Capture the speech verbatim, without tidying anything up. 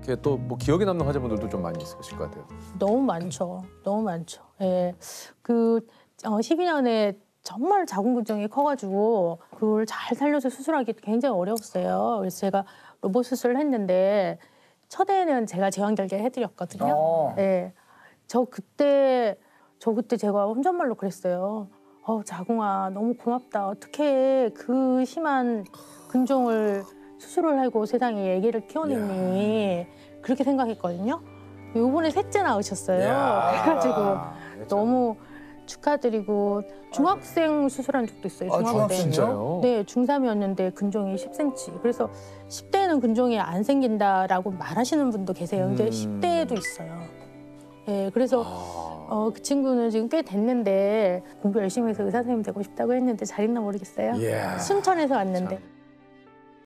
이렇게 또 뭐 기억에 남는 환자분들도 좀 많이 있으실 것 같아요. 너무 많죠. 너무 많죠. 예. 그 어, 십이 년에 정말 자궁근종이 커가지고 그걸 잘 살려서 수술하기 굉장히 어려웠어요. 그래서 제가 로봇 수술을 했는데 첫 해는 제가 제왕절개 해드렸거든요. 어. 예. 저 그때 저 그때 제가 혼잣말로 그랬어요. 어, 자궁아 너무 고맙다. 어떻게 그 심한 근종을 수술을 하고 세상에 아기를 키워냈니. 그렇게 생각했거든요. 요번에 셋째 낳으셨어요. 이야. 그래가지고 너무 축하드리고 중학생 수술한 적도 있어요. 아, 중학생. 중학생이요? 진짜요? 네, 중삼이었는데 근종이 십 센티미터. 그래서 십 대에는 근종이 안 생긴다라고 말하시는 분도 계세요. 근데 음. 십 대에도 있어요. 네, 그래서 아. 어, 그 친구는 지금 꽤 됐는데 공부 열심히 해서 의사 선생님 되고 싶다고 했는데 잘 있나 모르겠어요. 이야. 순천에서 왔는데.